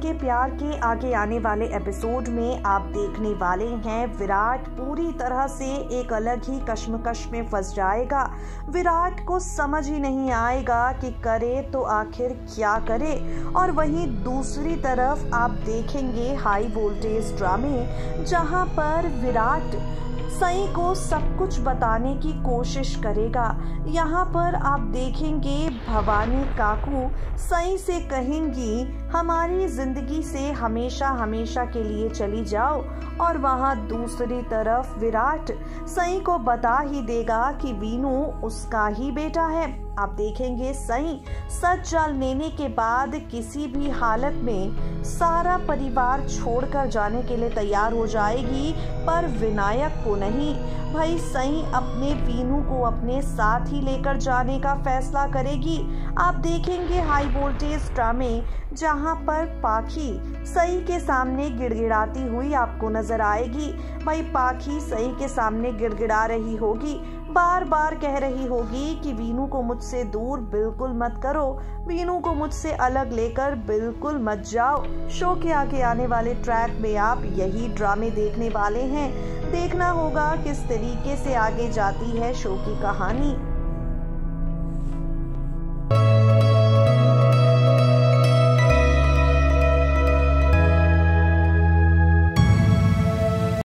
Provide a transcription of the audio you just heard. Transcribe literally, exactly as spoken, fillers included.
के प्यार के आगे आने वाले एपिसोड में आप देखने वाले हैं विराट पूरी तरह से एक अलग ही कश्मकश में फंस जाएगा। विराट को समझ ही नहीं आएगा कि करे तो आखिर क्या करे। और वहीं दूसरी तरफ आप देखेंगे हाई वोल्टेज ड्रामे, जहां पर विराट सई को सब कुछ बताने की कोशिश करेगा। यहाँ पर आप देखेंगे भवानी काकू सई से कहेंगी हमारी जिंदगी से हमेशा हमेशा के लिए चली जाओ, और वहाँ दूसरी तरफ विराट सई को बता ही देगा कि वीनू उसका ही बेटा है। आप देखेंगे सई सच जान लेने के बाद किसी भी हालत में सारा परिवार छोड़कर जाने के लिए तैयार हो जाएगी, पर विनायक को नहीं। भाई सई अपने वीनू को अपने साथ ही लेकर जाने का फैसला करेगी। आप देखेंगे हाई वोल्टेज ड्रामे, जहां पर पाखी सई के सामने गिड़गिड़ाती हुई आपको नजर आएगी। भाई पाखी सई के सामने गिड़गिड़ा रही होगी, बार बार कह रही होगी कि वीनू को मुझसे दूर बिल्कुल मत करो, वीनू को मुझसे अलग लेकर बिल्कुल मत जाओ। शो के आगे आने वाले ट्रैक में आप यही ड्रामे देखने वाले हैं। देखना होगा किस तरीके से आगे जाती है शो की कहानी।